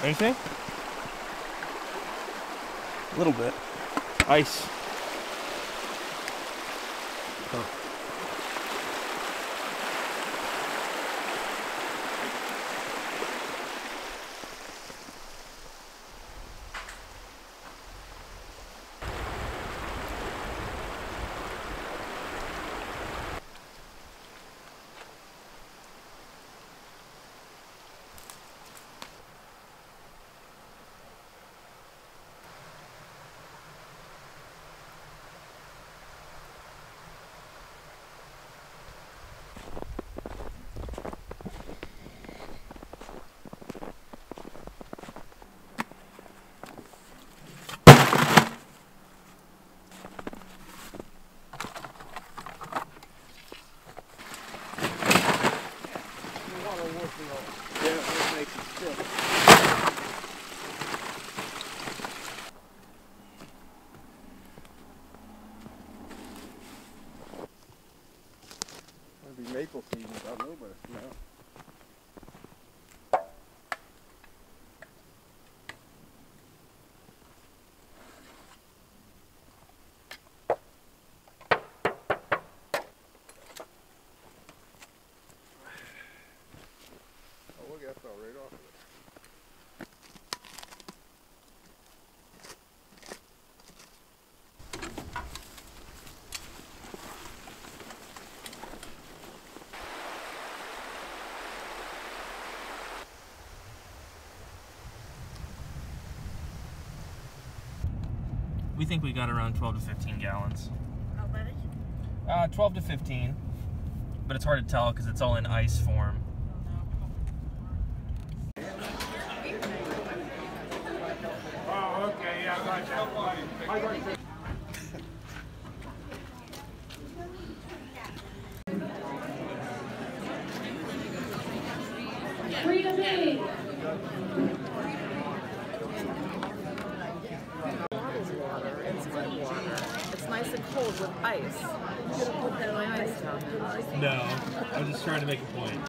Anything? A little bit. Ice. Huh. Yeah, it makes it stick. It'll be maple season, I know, but no. Oh, look, that fell right off of it. We think we got around 12 to 15 gallons. How many? 12 to 15. But it's hard to tell because it's all in ice form. Oh, okay, yeah, I got you. It's good water. It's nice and cold with ice. You could have put that on ice down there. No, I was just trying to make a point.